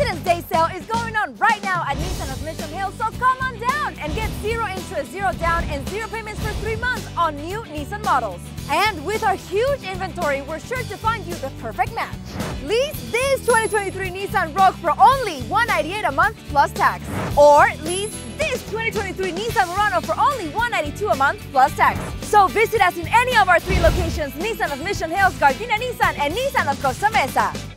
President's Day sale is going on right now at Nissan of Mission Hill, so come on down and get 0 interest, 0 down, and 0 payments for 3 months on new Nissan models. And with our huge inventory, we're sure to find you the perfect match. Lease this 2023 Nissan Rogue for only $198 a month plus tax. Or lease this 2023 Nissan Murano for only $192 a month plus tax. So visit us in any of our 3 locations: Nissan of Mission Hills, Gardena Nissan, and Nissan of Costa Mesa.